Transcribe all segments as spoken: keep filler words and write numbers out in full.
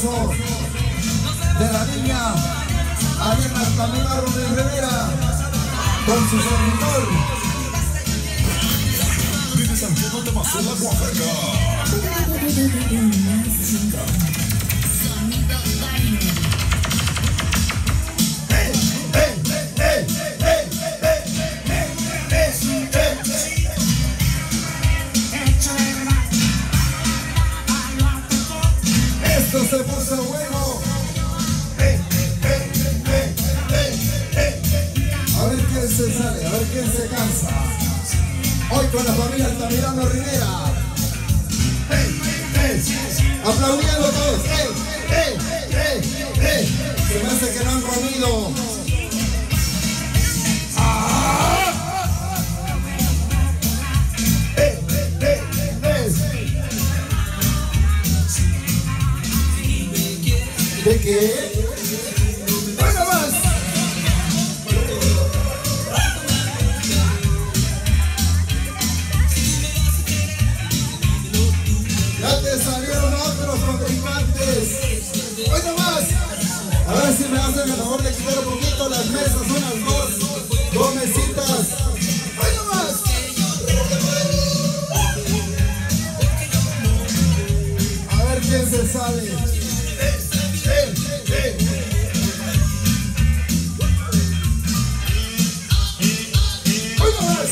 beso de la niña Ariana Altamirano Rivera con su servidor. Santiago de Mazula, Oaxaca. Esto se puso bueno. A ver quién se sale, a ver quién se cansa. Hoy con la familia Altamirano Rivera. Hey, hey, aplaudiendo todos. Hey, hey, hey, hey. Se me hace que no han comido. Ah. Hey, hey, hey. ¿De qué? Bueno, más. Ya te salieron otros contrincantes. Hoy nomás. A ver si me hacen el favor de quitar un poquito las mesas, unas dos, dos mesitas. Hoy nomás. A ver quién se sale. Eh, eh, eh. Hoy nomás.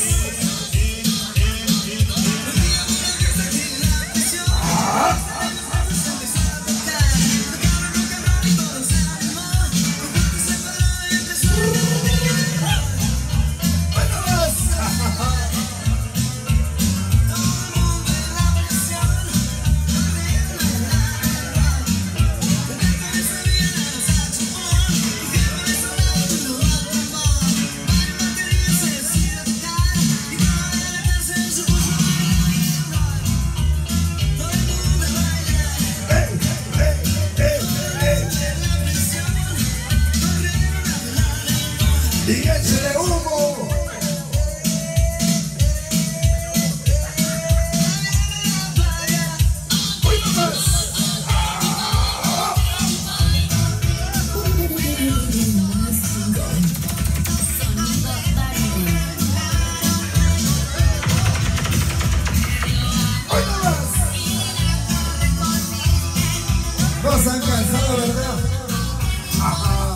Y échale humo. Hoy nomás. Hoy nomás. No se han cansado, ¿verdad? Ajá.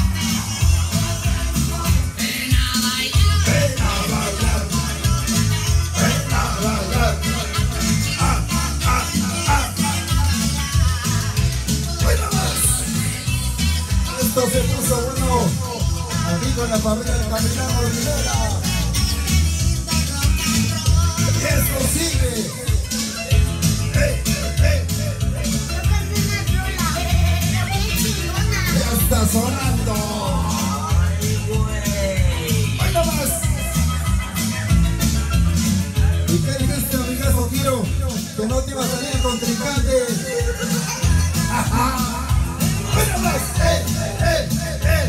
Esto se puso bueno aquí con la familia de Altamirano Rivera. Y esto sigue. Hey, hey. Ya está sonando. Ahí nomás. ¿Y qué dijiste, amigazo Tiro? Que no te iba a salir el contrincante. Ajá. Ahí nomás. Hey, hey, hey.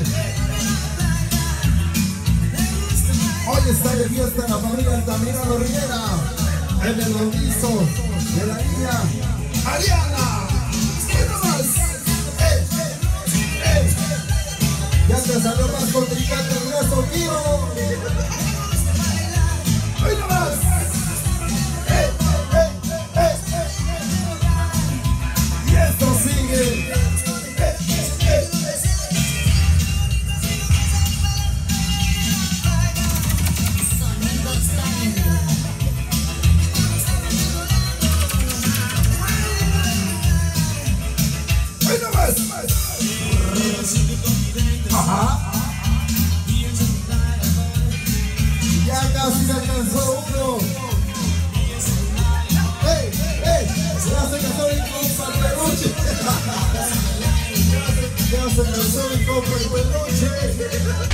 Hoy está de fiesta en la familia Altamirano Rivera, en el bautizo de la niña Ariana. Hoy nomás. Hey, hey. Ya te salió más contrincante el brazo, Tiro. Hoy nomás. Hey, hey, hey. Y esto sigue. Ajá. Ya casi se alcanzó uno. ¡Ey! ¡Ey! Ya se cansó mi compa el peluche. Ya se cansó mi compa el peluche.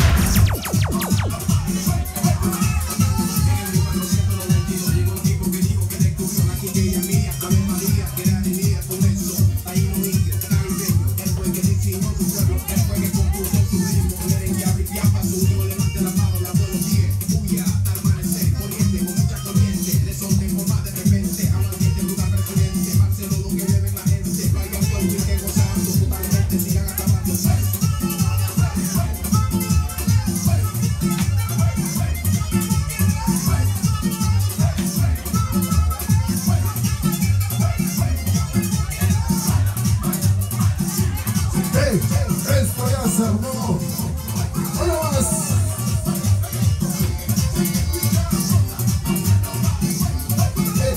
Gozando se armó. ¡Hola más! Eh,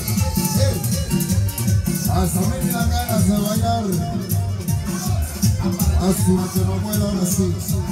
eh. Hasta me dan ganas de bailar. Así que no puedo ahora sí.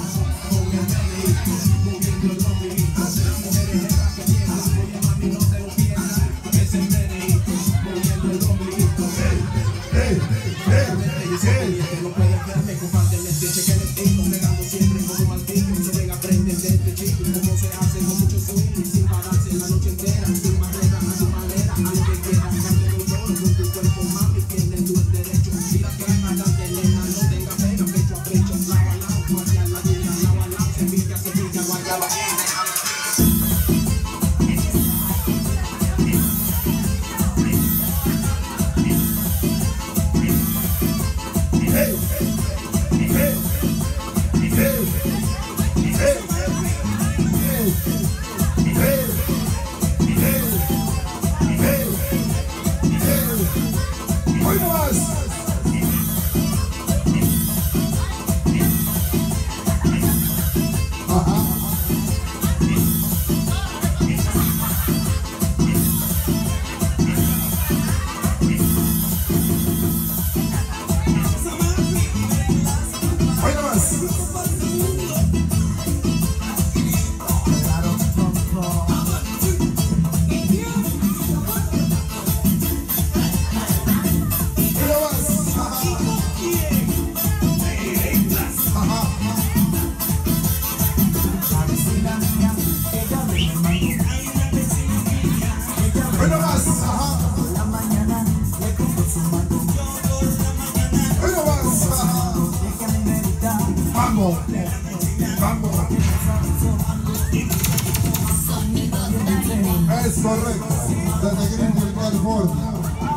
Es correcto, desde Greenville, California.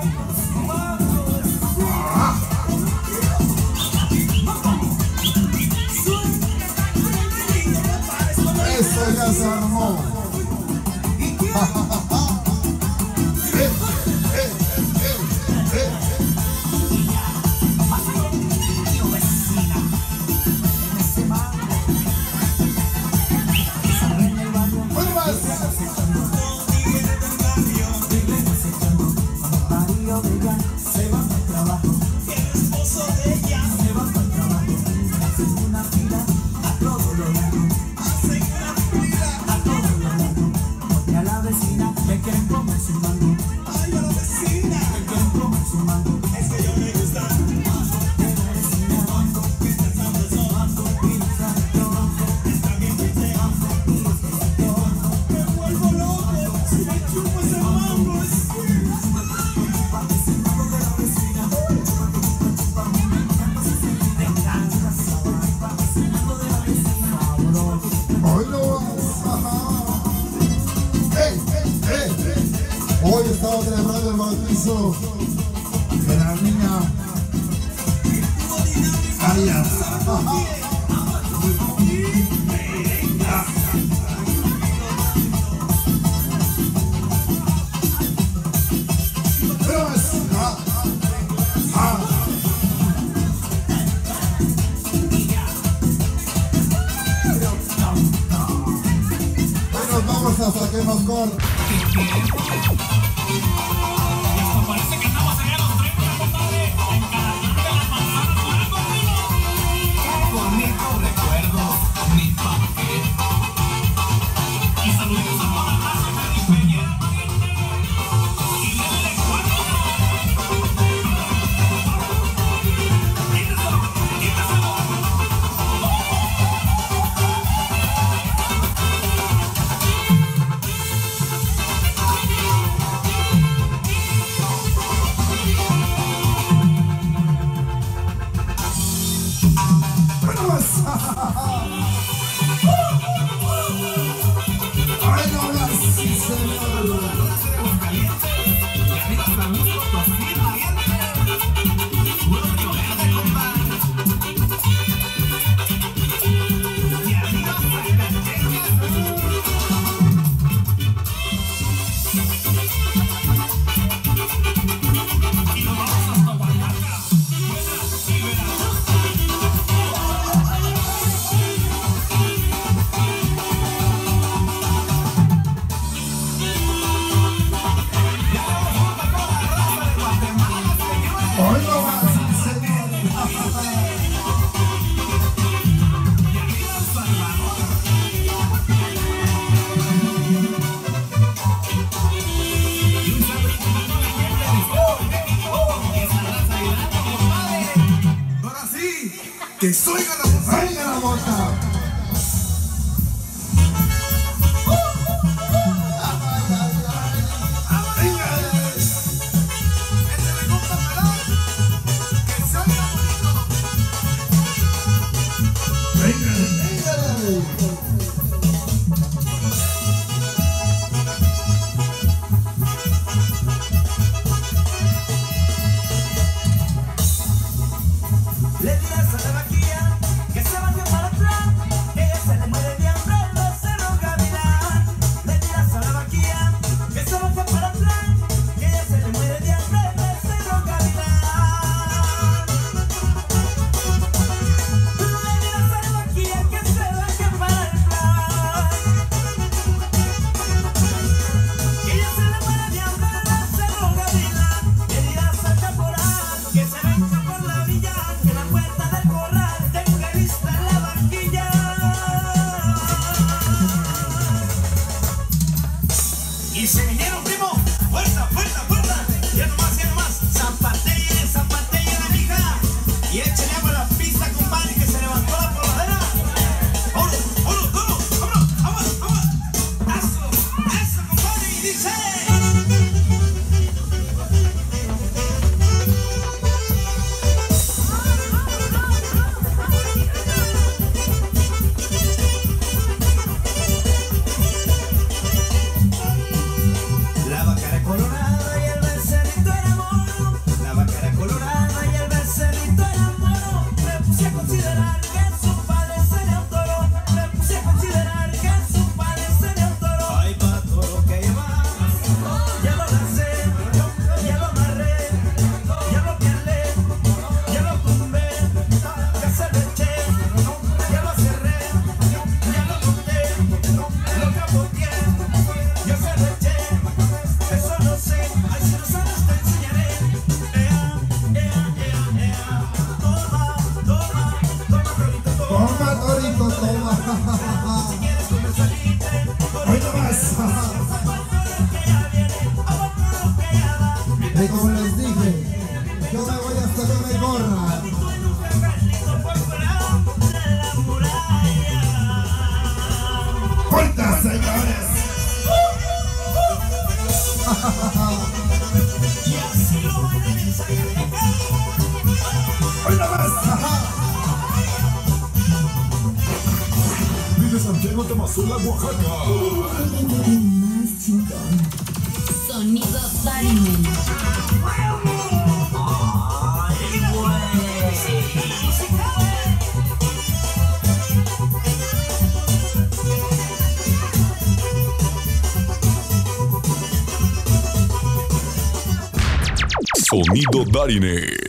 Esto ya se armó. eh, eh, eh, eh. Hoy estamos celebrando el bautizo de la niña Ariana. Hoy nos vamos hasta que nos corten. Parece que estamos allá los treinta, compadre, en cada parte de las manzanas jugando conmigo. Qué bonito recuerdo, mi papi. Y saludos a toda la raza caribeña valiente. Y les recuerdo. Quíteselo, quíteselo. Hoy no más, sí, señor. Ahora sí, que soy la bota. ¡Venga la bota! Le dirás a la vaquilla que se vaya para atrás, que ella se le muere de hambre el becerro gavilán. Le dirás a la vaquilla que se vaya para atrás, que ella se le muere de hambre el becerro gavilán. Le dirás a la vaquilla que se vaya para el plan, que ella se le muere de hambre el becerro gavilán. Le dirás al caporal que se venga por la orilla, que la puerta del corral tenga lista la vaquilla. Y se vinieron, primo, fuerza, fuerza, fuerza. Ya nomás, ya nomás, zapatella, zapatella la mija. Y échale agua a la pista, compadre, que se levantó la pobladera. ¡Vámonos, vámonos, vámonos, vámonos, vámonos, vámonos! ¡Eso, eso, compadre! Y dice... La vaca era colorada y el becerrito era mono. La vaca era colorada y el becerrito era mono. Me puse a considerar que su padre sería un toro. Me puse a considerar que su padre sería un toro. Ay, pa' toro que llevas, ya lo lancé, ya lo amarré, ya lo pialé, ya lo tumbé, ya se lo eché, ya lo cerré, ya lo monté, lo capoteé, yo se lo eché. Eso no sé, ay, si no sabes te enseñaré. Ea, ea, ea, ea. Toma, toma, toma, torito, toma. Toma, torito, toma. Si quieres comer salite, Hoy no más. que ya viene, vamos por lo que ya va. Y como les dije, yo me voy hasta que me corra. Tú en un jabalito por fuera de la muralla. ¡Corta, señores! Y así lo bailan en Zacatecas. ¡Hoy no más! Vive Santiago, Tamazula, Oaxaca. Más chingón. Sonido Barimen. Ay, güey. Sí, sí, cabe. Sonido Darine.